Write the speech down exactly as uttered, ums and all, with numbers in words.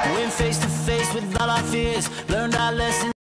Went face to face with all our fears, learned our lessons.